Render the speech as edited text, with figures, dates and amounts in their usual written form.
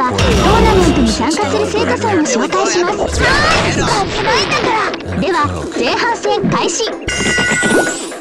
はトーナメントに参加する生徒さんを紹介します。では前半戦開始。